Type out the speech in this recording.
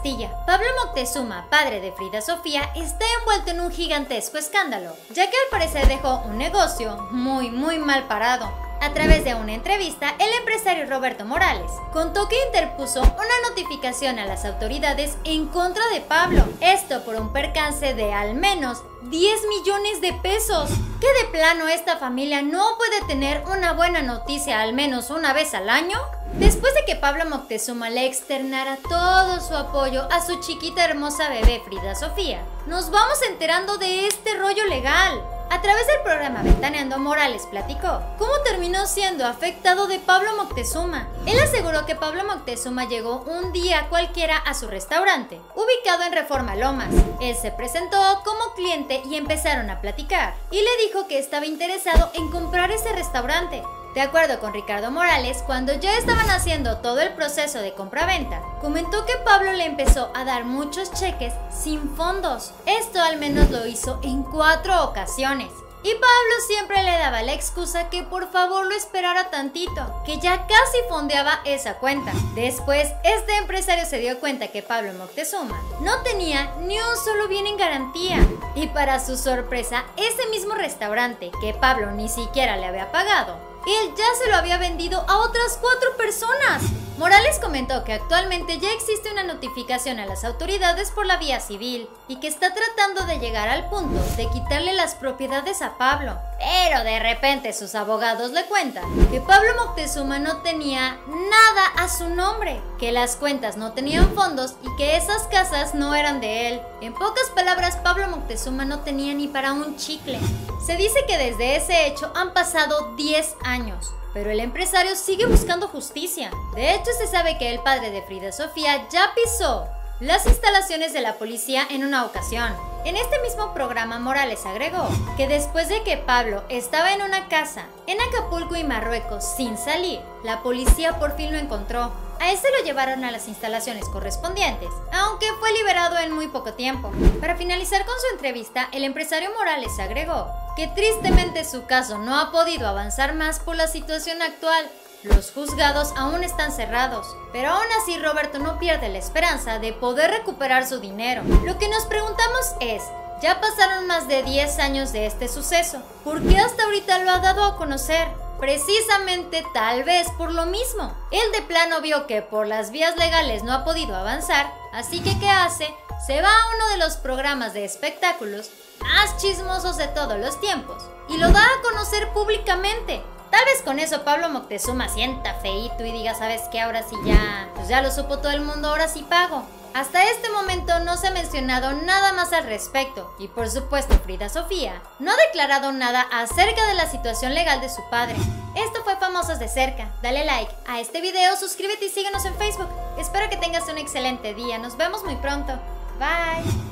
Castilla, Pablo Moctezuma, padre de Frida Sofía, está envuelto en un gigantesco escándalo, ya que al parecer dejó un negocio muy mal parado. A través de una entrevista, el empresario Roberto Morales contó que interpuso una notificación a las autoridades en contra de Pablo, esto por un percance de al menos 10 millones de pesos. ¿Que de plano esta familia no puede tener una buena noticia al menos una vez al año? Después de que Pablo Moctezuma le externara todo su apoyo a su chiquita hermosa bebé Frida Sofía, nos vamos enterando de este rollo legal. A través del programa Ventaneando, Morales platicó cómo terminó siendo afectado de Pablo Moctezuma. Él aseguró que Pablo Moctezuma llegó un día cualquiera a su restaurante, ubicado en Reforma Lomas. Él se presentó como cliente y empezaron a platicar, y le dijo que estaba interesado en comprar ese restaurante. De acuerdo con Ricardo Morales, cuando ya estaban haciendo todo el proceso de compraventa, comentó que Pablo le empezó a dar muchos cheques sin fondos. Esto al menos lo hizo en 4 ocasiones. Y Pablo siempre le daba la excusa que por favor lo esperara tantito, que ya casi fondeaba esa cuenta. Después, este empresario se dio cuenta que Pablo Moctezuma no tenía ni un solo bien en garantía. Y para su sorpresa, ese mismo restaurante que Pablo ni siquiera le había pagado, él ya se lo había vendido a otras 4 personas. Morales comentó que actualmente ya existe una notificación a las autoridades por la vía civil y que está tratando de llegar al punto de quitarle las propiedades a Pablo. Pero de repente sus abogados le cuentan que Pablo Moctezuma no tenía nada a su nombre, que las cuentas no tenían fondos y que esas casas no eran de él. En pocas palabras, Pablo Moctezuma no tenía ni para un chicle. Se dice que desde ese hecho han pasado 10 años. Pero el empresario sigue buscando justicia. De hecho, se sabe que el padre de Frida Sofía ya pisó las instalaciones de la policía en una ocasión. En este mismo programa, Morales agregó que después de que Pablo estaba en una casa en Acapulco y Marruecos sin salir, la policía por fin lo encontró. A este lo llevaron a las instalaciones correspondientes, aunque fue liberado en muy poco tiempo. Para finalizar con su entrevista, el empresario Morales agregó que tristemente su caso no ha podido avanzar más por la situación actual. Los juzgados aún están cerrados, pero aún así Roberto no pierde la esperanza de poder recuperar su dinero. Lo que nos preguntamos es, ya pasaron más de 10 años de este suceso, ¿por qué hasta ahorita lo ha dado a conocer? Precisamente tal vez por lo mismo. Él de plano vio que por las vías legales no ha podido avanzar, así que ¿qué hace? Se va a uno de los programas de espectáculos más chismosos de todos los tiempos y lo da a conocer públicamente. Tal vez con eso Pablo Moctezuma sienta feíto y diga, ¿sabes qué? Ahora sí ya lo supo todo el mundo, ahora sí pago. Hasta este momento no se ha mencionado nada más al respecto y por supuesto Frida Sofía no ha declarado nada acerca de la situación legal de su padre. Esto fue Famosos de Cerca. Dale like a este video, suscríbete y síguenos en Facebook. Espero que tengas un excelente día. Nos vemos muy pronto. Bye.